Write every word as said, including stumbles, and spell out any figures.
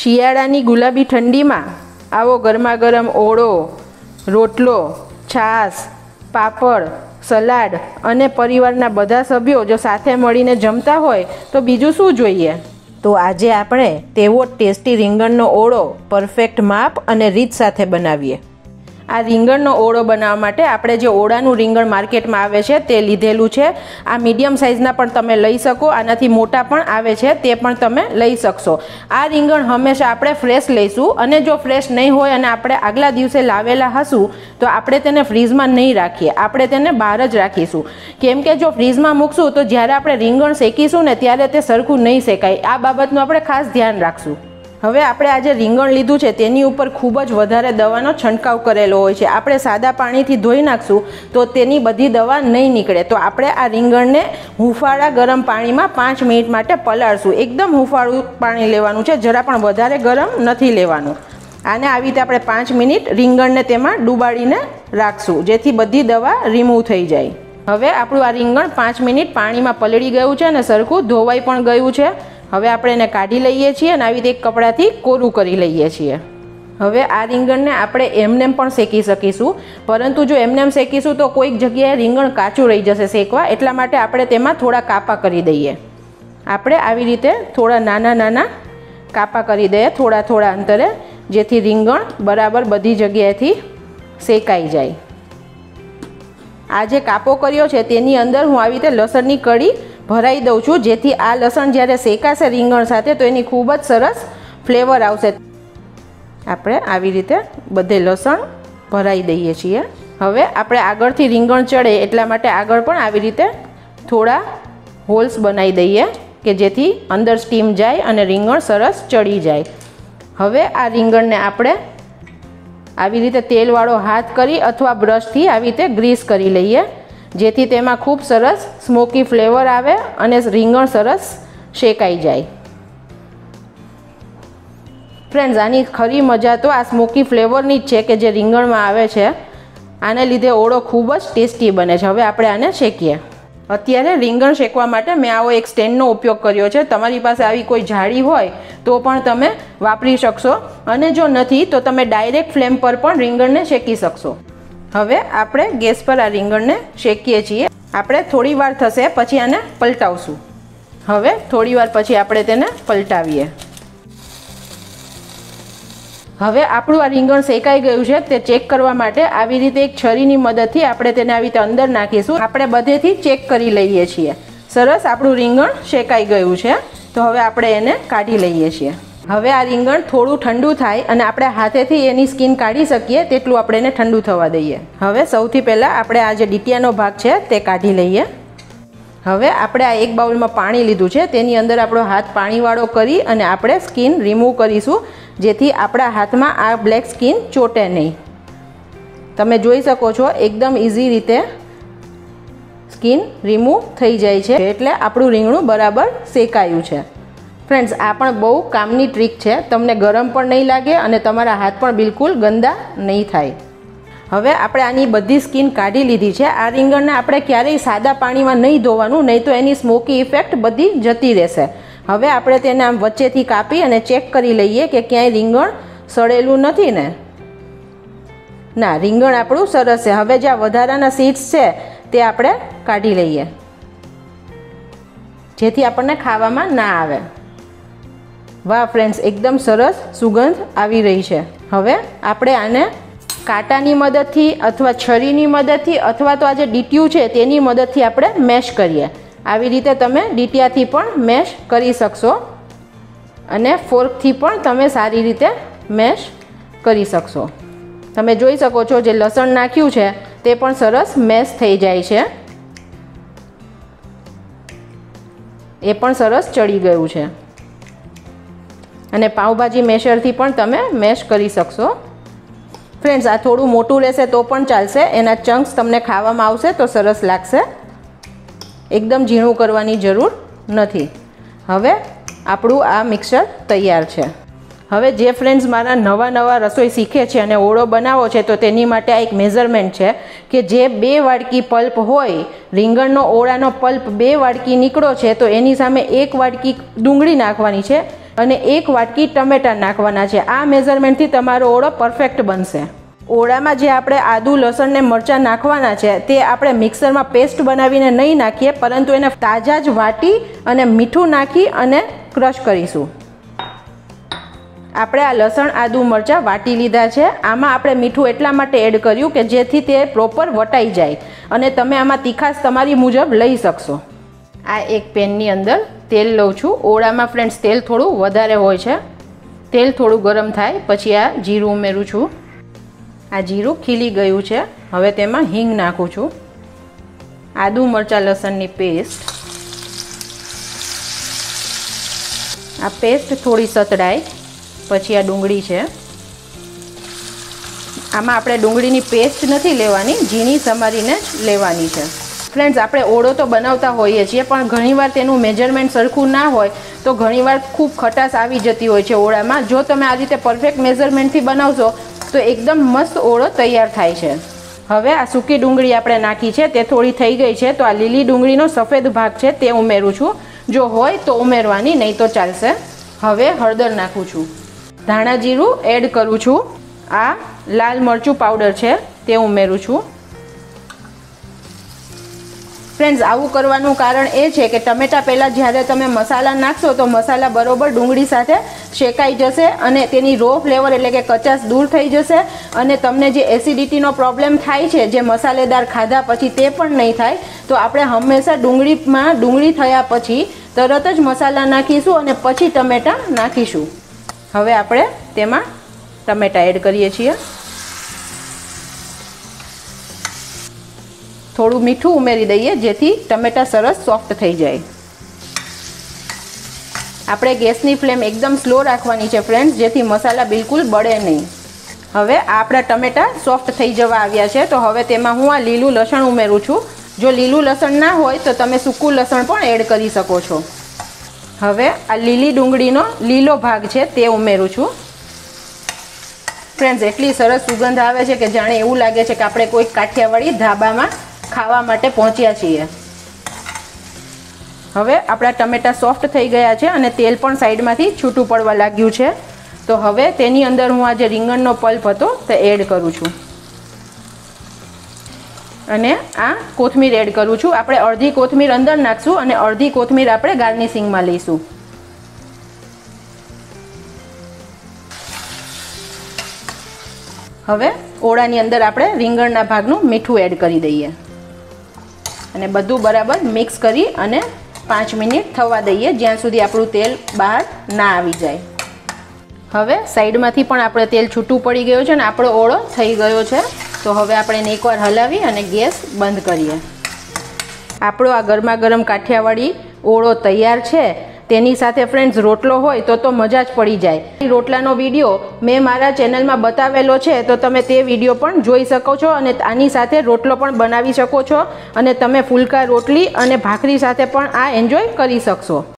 શિયાળાની ગુલાબી ઠંડીમાં આવો ગરમા ગરમ ઓળો, રોટલો, છાશ, પાપડ, સલાડ અને પરિવારના બધા સભ્યો જો સાથે મળીને જમતા હોય તો બીજું શું જોઈએ। તો આજે આપણે તેવો ટેસ્ટી રીંગણનો ઓળો પરફેક્ટ માપ અને રીત સાથે બનાવીએ। આ રીંગણનો ઓળો બનાવવા માટે આપણે જે ઓળાનું રીંગણ માર્કેટમાં આવે છે તે લીધેલું છે। આ મીડિયમ સાઇઝના પણ તમે લઈ શકો, આનાથી મોટા પણ આવે છે તે પણ તમે લઈ શકશો। આ રીંગણ હંમેશા આપણે ફ્રેશ લઈશું અને જો ફ્રેશ નહીં હોય અને આપણે આગલા દિવસે લાવેલા હશું તો આપણે તેને ફ્રીઝમાં નહીં રાખીએ, આપણે તેને બહાર જ રાખીશું। કેમ કે જો ફ્રીઝમાં મૂકશું તો જ્યારે આપણે રીંગણ શેકીશું ને ત્યારે તે સરખું નહીં શેકાય। આ બાબતનું આપણે ખાસ ધ્યાન રાખશું। હવે આપણે આજે રીંગણ લીધું છે તેની ઉપર ખૂબ જ વધારે દવાનો છંટકાવ કરેલો હોય છે। આપણે સાદા પાણીથી ધોઈ નાખશું તો તેની બધી દવા નહીં નીકળે। તો આપણે આ રીંગણને હુંફાળા ગરમ પાણીમાં પાંચ મિનિટ માટે પલાળશું। એકદમ હુંફાળું પાણી લેવાનું છે, જરા પણ વધારે ગરમ નથી લેવાનું। આને આવી રીતે આપણે પાંચ મિનિટ રીંગણને તેમાં ડૂબાડીને રાખશું જેથી બધી દવા રિમૂવ થઈ જાય। હવે આપણું આ રીંગણ પાંચ મિનિટ પાણીમાં પલળી ગયું છે અને સરખું ધોવાઈ પણ ગયું છે। હવે આપણે એને કાઢી લઈએ છીએ અને આવી રીતે એક કપડાથી કોરું કરી લઈએ છીએ। હવે આ રીંગણને આપણે એમનેમ પણ શેકી શકીશું, પરંતુ જો એમનેમ શેકીશું તો કોઈક જગ્યાએ રીંગણ કાચું રહી જશે શેકવા, એટલા માટે આપણે તેમાં થોડા કાપા કરી દઈએ। આપણે આવી રીતે થોડા નાના નાના કાપા કરી દઈએ થોડા થોડા અંતરે, જેથી રીંગણ બરાબર બધી જગ્યાએથી શેકાઈ જાય। આ જે કાપો કર્યો છે તેની અંદર હું આવી રીતે લસણની કળી ભરાઈ દઉં છું, જેથી આ લસણ જ્યારે શેકાશે રીંગણ સાથે તો એની ખૂબ જ સરસ ફ્લેવર આવશે। આપણે આવી રીતે બધે લસણ ભરાઈ દઈએ છીએ। હવે આપણે આગળથી રીંગણ ચડે એટલા માટે આગળ પણ આવી રીતે થોડા હોલ્સ બનાવી દઈએ કે જેથી અંદર સ્ટીમ જાય અને રીંગણ સરસ ચડી જાય। હવે આ રીંગણને આપણે આવી રીતે તેલવાળો હાથ કરી અથવા બ્રશથી આવી રીતે ગ્રીસ કરી લઈએ, જેથી તેમાં ખૂબ સરસ સ્મોકી ફ્લેવર આવે અને રીંગણ સરસ શેકાઈ જાય। ફ્રેન્ડ્સ, આની ખરી મજા તો આ સ્મોકી ફ્લેવરની જ છે કે જે રીંગણમાં આવે છે। આને લીધે ઓળો ખૂબ જ ટેસ્ટી બને છે। હવે આપણે આને શેકીએ। અત્યારે રીંગણ શેકવા માટે મેં આવો એક સ્ટેન્ડનો ઉપયોગ કર્યો છે। તમારી પાસે આવી કોઈ જાળી હોય તો પણ તમે વાપરી શકશો અને જો નથી તો તમે ડાયરેક્ટ ફ્લેમ પર પણ રીંગણને શેકી શકશો। હવે આપણે ગેસ પર આ રીંગણને શેકીએ છીએ। આપણે થોડી વાર થશે પછી આને પલટાવશું। હવે થોડી વાર પછી આપણે તેને પલટાવીએ। હવે આપણું આ રીંગણ શેકાઈ ગયું છે તે ચેક કરવા માટે આવી રીતે એક છરીની મદદથી આપણે તેને આવી રીતે અંદર નાખીશું। આપણે બધેથી ચેક કરી લઈએ છીએ। સરસ આપણું રીંગણ શેકાઈ ગયું છે, તો હવે આપણે એને કાઢી લઈએ છીએ। હવે આ રીંગણ થોડું ઠંડુ થાય અને આપણે હાથેથી એની સ્કિન કાઢી શકીએ તેટલું આપણે એને ઠંડુ થવા દઈએ। હવે સૌથી પહેલાં આપણે આ જે ડીટીયાનો ભાગ છે તે કાઢી લઈએ। હવે આપણે આ એક બાઉલમાં પાણી લીધું છે, તેની અંદર આપણો હાથ પાણીવાળો કરી અને આપણે સ્કિન રિમૂવ કરીશું, જેથી આપણા હાથમાં આ બ્લેક સ્કિન ચોટે નહીં। તમે જોઈ શકો છો એકદમ ઇઝી રીતે સ્કિન રિમૂવ થઈ જાય છે, એટલે આપણું રીંગણું બરાબર શેકાયું છે। ફ્રેન્ડ્સ, આ પણ બહુ કામની ટ્રીક છે, તમને ગરમ પણ નહીં લાગે અને તમારા હાથ પણ બિલકુલ ગંદા નહીં થાય। હવે આપણે આની બધી સ્કિન કાઢી લીધી છે। આ રીંગણને આપણે ક્યારેય સાદા પાણીમાં નહીં ધોવાનું, નહીં તો એની સ્મોકી ઇફેક્ટ બધી જતી રહેશે। હવે આપણે તેને આમ વચ્ચેથી કાપી અને ચેક કરી લઈએ કે ક્યાંય રીંગણ સડેલું નથી ને। ના, રીંગણ આપણું સરસ છે। હવે જે આ વધારાના સીડ્સ છે તે આપણે કાઢી લઈએ, જેથી આપણને ખાવામાં ના આવે। વાહ ફ્રેન્ડ્સ, એકદમ સરસ સુગંધ આવી રહી છે। હવે આપણે આને કાંટાની મદદથી અથવા છરીની મદદથી અથવા તો આ જે ડીટીયું છે તેની મદદથી આપણે મેશ કરીએ। આવી રીતે તમે ડીટીયાથી પણ મેશ કરી શકશો અને ફોર્કથી પણ તમે સારી રીતે મેશ કરી શકશો। તમે જોઈ શકો છો જે લસણ નાખ્યું છે તે પણ સરસ મેશ થઈ જાય છે, એ પણ સરસ ચડી ગયું છે અને પાઉંભાજી મેશરથી પણ તમે મેશ કરી શકશો। ફ્રેન્ડ્સ, આ થોડું મોટું રહેશે તો પણ ચાલશે, એના ચંક્સ તમને ખાવામાં આવશે તો સરસ લાગશે। એકદમ ઝીણું કરવાની જરૂર નથી। હવે આપણું આ મિક્સર તૈયાર છે। હવે જે ફ્રેન્ડ્સ મારા નવા નવા રસોઈ શીખે છે અને ઓળો બનાવો છે તો તેની માટે આ એક મેઝરમેન્ટ છે કે જે બે વાડકી પલ્પ હોય, રીંગણનો ઓળાનો પલ્પ બે વાડકી નીકળો છે તો એની સામે એક વાડકી ડુંગળી નાખવાની છે। અને એક વાટકી ટમેટાં નાખવાના છે। આ મેઝરમેન્ટથી તમારો ઓળો પરફેક્ટ બનશે। ઓળામાં જે આપણે આદુ લસણ ને મરચાં નાખવાના છે તે આપણે મિક્સરમાં પેસ્ટ બનાવીને નહીં નાખીએ, પરંતુ એને તાજા જ વાટી અને મીઠું નાખી અને ક્રશ કરીશું। આપણે આ લસણ આદુ મરચાં વાટી લીધા છે। આમાં આપણે મીઠું એટલા માટે એડ કર્યું કે જેથી તે પ્રોપર વટાઈ જાય અને તમે આમાં તીખાશ તમારી મુજબ લઈ શકશો। આ એક પેનની અંદર તેલ લઉં છું। ઓળામાં ફ્રેન્ડ્સ તેલ થોડું વધારે હોય છે। તેલ થોડું ગરમ થાય પછી આ જીરું ઉમેરું છું। આ જીરું ખીલી ગયું છે। હવે તેમાં હિંગ નાખું છું। આદુ મરચાં લસણની પેસ્ટ, આ પેસ્ટ થોડી સતડાય પછી આ ડુંગળી છે। આમાં આપણે ડુંગળીની પેસ્ટ નથી લેવાની, ઝીણી સમારીને જ લેવાની છે। ફ્રેન્ડ્સ, આપણે ઓળો તો બનાવતા હોઈએ છીએ, પણ ઘણીવાર તેનું મેજરમેન્ટ સરખું ના હોય તો ઘણીવાર ખૂબ ખટાશ આવી જતી હોય છે ઓળામાં। જો તમે આ રીતે પરફેક્ટ મેઝરમેન્ટથી બનાવશો તો એકદમ મસ્ત ઓળો તૈયાર થાય છે। હવે આ સૂકી ડુંગળી આપણે નાખી છે, તે થોડી થઈ ગઈ છે, તો આ લીલી ડુંગળીનો સફેદ ભાગ છે તે ઉમેરું છું। જો હોય તો ઉમેરવાની, નહીં તો ચાલશે। હવે હળદર નાખું છું, ધાણા જીરું એડ કરું છું। આ લાલ મરચું પાવડર છે તે ઉમેરું છું। ફ્રેન્ડ્સ, આવું કરવાનું કારણ એ છે કે ટમેટા પહેલાં જ્યારે તમે મસાલા નાખશો તો મસાલા બરોબર ડુંગળી સાથે શેકાઈ જશે અને તેની રો ફ્લેવર એટલે કે કચાશ દૂર થઈ જશે અને તમને જે એસિડિટીનો પ્રોબ્લેમ થાય છે જે મસાલેદાર ખાધા પછી તે પણ નહીં થાય। તો આપણે હંમેશા ડુંગળીમાં ડુંગળી થયા પછી તરત જ મસાલા નાખીશું અને પછી ટમેટાં નાખીશું। હવે આપણે તેમાં ટમેટાં એડ કરીએ છીએ। થોડું મીઠું ઉમેરી દઈએ જેથી ટમેટાં સરસ સોફ્ટ થઈ જાય। આપણે ગેસની ફ્લેમ એકદમ સ્લો રાખવાની છે ફ્રેન્ડ્સ, જેથી મસાલા બિલકુલ બળે નહીં। હવે આપણા ટમેટાં સોફ્ટ થઈ જવા આવ્યા છે, તો હવે તેમાં હું આ લીલું લસણ ઉમેરું છું। જો લીલું લસણ ના હોય તો તમે સૂકું લસણ પણ એડ કરી શકો છો। હવે આ લીલી ડુંગળીનો લીલો ભાગ છે તે ઉમેરું છું। ફ્રેન્ડ્સ, એટલી સરસ સુગંધ આવે છે કે જાણે એવું લાગે છે કે આપણે કોઈ કાઠિયાવાડી ધાબામાં ખાવા માટે પહોંચ્યા છીએ। હવે આપણા ટમેટાં સોફ્ટ થઈ ગયા છે અને તેલ પણ સાઈડમાંથી છૂટું પડવા લાગ્યું છે, તો હવે તેની અંદર હું આ જે રીંગણનો પલ્પ હતો તે એડ કરું છું અને આ કોથમીર એડ કરું છું। આપણે અડધી કોથમીર અંદર નાખશું અને અડધી કોથમીર આપણે ગાર્નિશિંગમાં લઈશું। હવે ઓળાની અંદર આપણે રીંગણના ભાગનું મીઠું એડ કરી દઈએ અને બધું બરાબર મિક્સ કરી અને પાંચ મિનિટ થવા દઈએ જ્યાં સુધી આપણું તેલ બહાર ના આવી જાય। હવે સાઈડમાંથી પણ આપણે તેલ છૂટું પડી ગયું છે અને આપણો ઓળો થઈ ગયો છે, તો હવે આપણે એને એકવાર હલાવી અને ગેસ બંધ કરીએ। આપણો આ ગરમા ગરમ કાઠિયાવાડી ઓળો તૈયાર છે। તેની સાથે ફ્રેન્ડ્સ રોટલો હોય તો તો મજા જ પડી જાય। રોટલાનો વિડીયો મેં મારા ચેનલમાં બતાવેલો છે, તો તમે તે વિડીયો પણ જોઈ શકો છો અને આની સાથે રોટલો પણ બનાવી શકો છો અને તમે ફુલકા રોટલી અને ભાખરી સાથે પણ આ એન્જોય કરી શકશો।